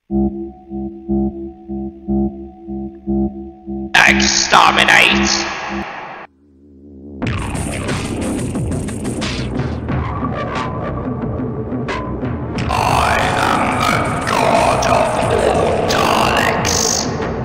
Exterminate! I am the god of all Daleks.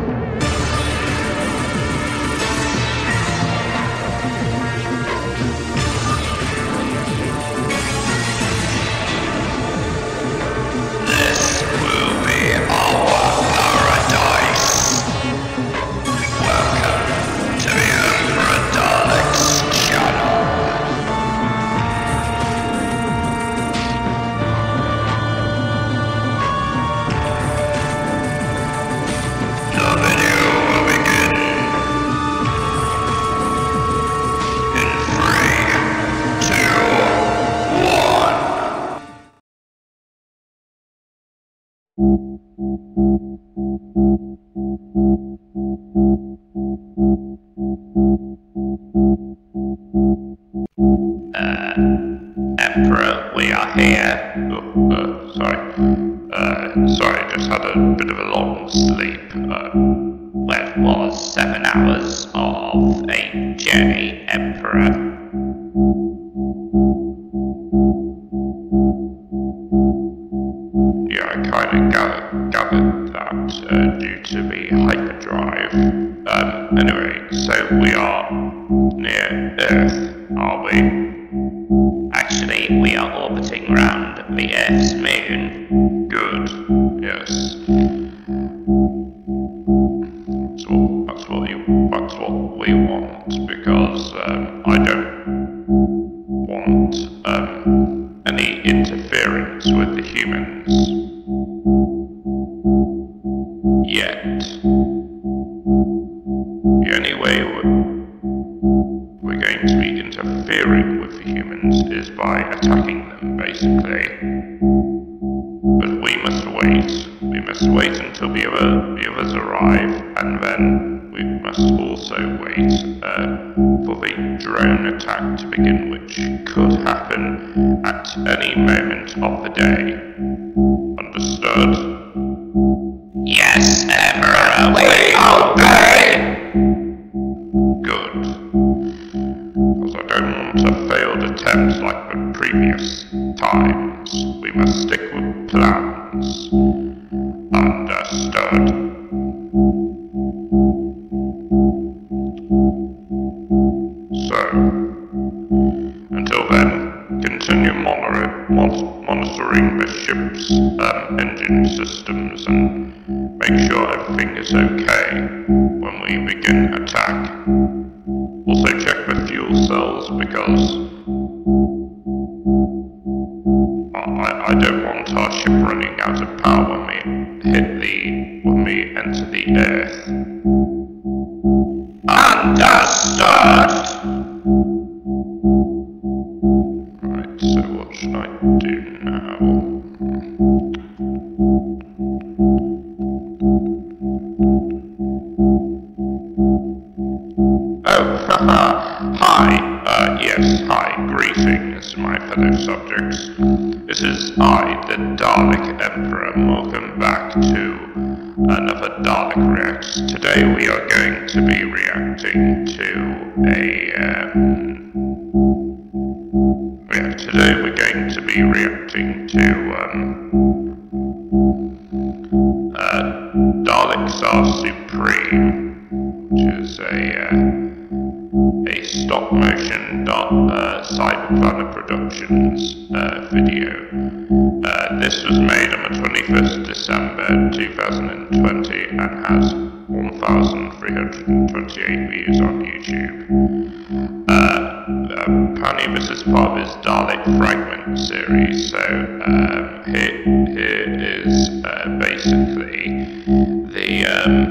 This will be our paradise. Welcome to the Emperor Dalek's channel. The video will begin in 3, 2, 1. Emperor, we are here. Sorry, just had a bit of a long sleep. Well, it was 7 hours of a journey, Emperor. Yeah, I kind of gathered that due to the hyperdrive. Anyway, so we are near Earth, are we? Actually, we are orbiting around the Earth's moon. Good, yes. That's what we want, because I don't want any interference with the humans. Yet. The only way we're going to be interfering with the humans is by attacking them, basically. But we must wait. We must wait until the others arrive, and then we must also wait for the drone attack to begin, which could happen at any moment of the day. Understood? Yes, Emperor, we obey! Good. Because I don't want a failed attempt like the previous times. We must stick with plans. Understood. So, until then, continue monitoring the ship's engine systems and make sure everything is okay when we begin attack. Also check the fuel cells, because I don't want our ship running out of power when we enter the Earth. Understood! Right, so what should I do now? Oh, haha! Hi! Yes, hi, greetings, my fellow subjects. This is I, the Dalek Emperor, and welcome back to another Dalek Reacts. Today we are going to be reacting to Daleks Are Supreme, which is a stop-motion Cyberplanet Productions video. This was made on the 21st December 2020 and has 1,328 views on YouTube. Apparently this is part of his Dalek Fragment series, so here is basically the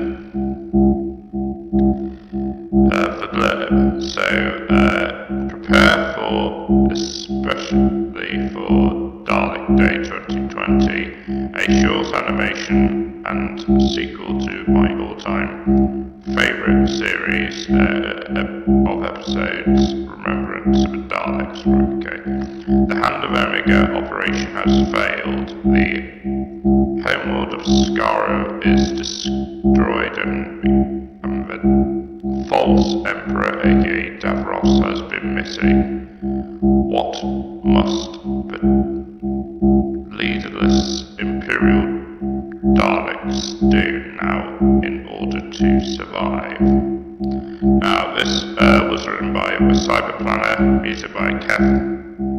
blurb. So prepare for, especially for Dalek Day 2020, a short animation and sequel to my all-time favourite series of episodes, Remembrance of the Daleks. Right, okay. The Hand of Omega operation has failed. The homeworld of Skaro is destroyed and the false Emperor, aka Davros, has been missing, what must the leaderless Imperial Daleks do now in order to survive? Now, this was written by the Cyber Planner, music by Kev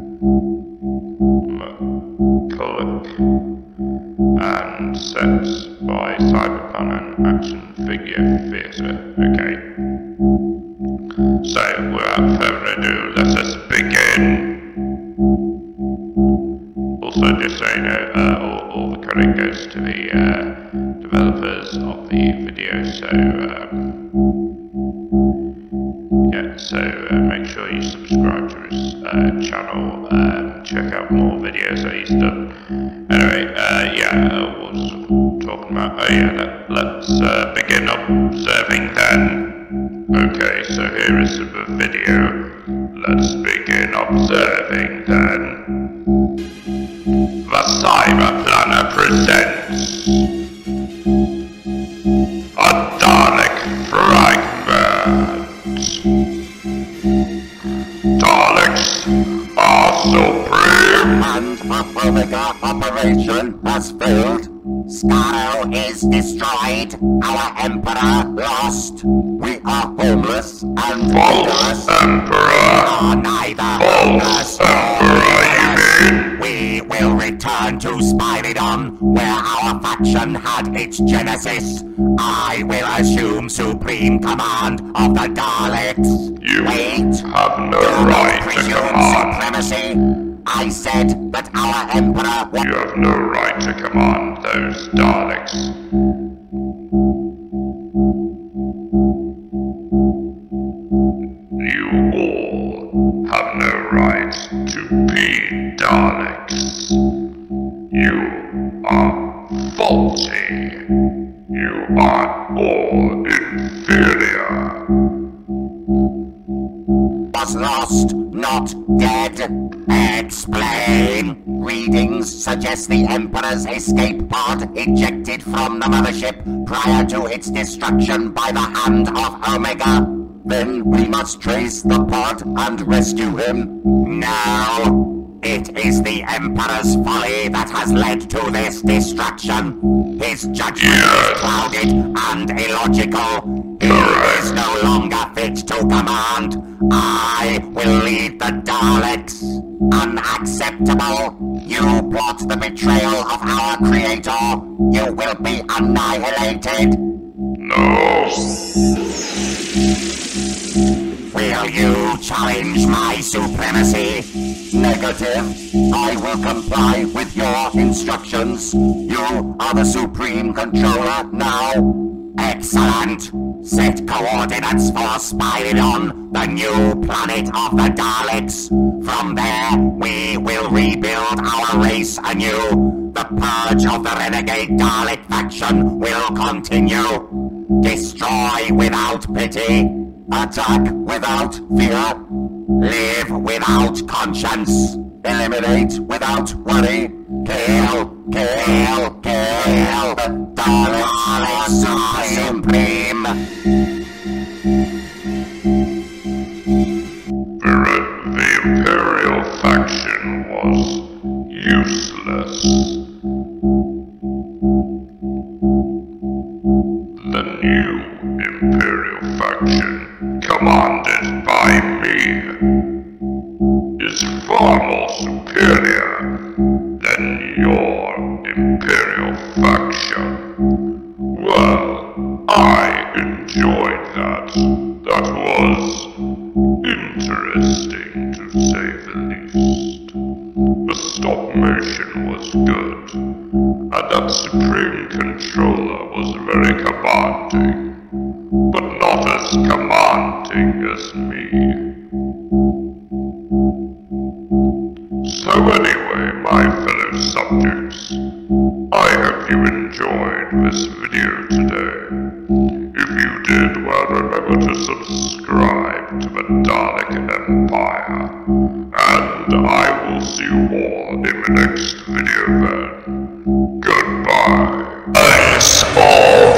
McCulloch, and sets by Cyber Planner and Action Figure Theatre. Okay. So, without further ado, let us begin. Also, just so you know, all the credit goes to the developers of the video, so make sure you subscribe to his channel, check out more videos that he's done. Anyway, what was I talking about? Oh yeah, let's begin observing then. Okay, so here is the video. Let's begin observing then. The Cyber Planner presents a Dalek Fragment. Daleks are supreme! And the Omega operation has failed. Skaro is destroyed. Our Emperor lost. We are homeless and False Emperor! We are neither False Emperor, you mean? We will return to Spyridon, where our faction had its genesis. I will assume supreme command of the Daleks. You Wait. have no Do right not to presume command. supremacy. I said that our Emperor was... You have no right to command those Daleks. You all have no right to be Daleks. You are faulty. You are all inferior. was lost, not dead. Explain. Readings suggest the Emperor's escape pod ejected from the mothership prior to its destruction by the hand of Omega. Then we must trace the pod and rescue him. No. It is the Emperor's folly that has led to this destruction. His judgment is clouded and illogical. He is no longer fit to command. I will lead the Daleks. Unacceptable. You plot the betrayal of our creator. You will be annihilated. No. Will you challenge my supremacy? Negative. I will comply with your instructions. You are the supreme controller now. Excellent. Set coordinates for Spyridon, the new planet of the Daleks. From there, we will rebuild our race anew. The purge of the renegade Dalek faction will continue. Destroy without pity. Attack without fear. Live without conscience. Eliminate without worry. Kill, kill, kill. The Daleks are supreme. The Imperial faction was useless. The new Imperial faction, commanded by me, is far more superior than your Imperial faction. Well, I enjoyed that. That was interesting, to say the least. The stop motion was good, and that Supreme Controller was very commanding, but not as commanding as me. So anyway, my fellow subjects, I hope you enjoyed this video today. If you did, well, remember to subscribe to the Dalek Empire, and I will see you all in the next video then. Goodbye. Us all.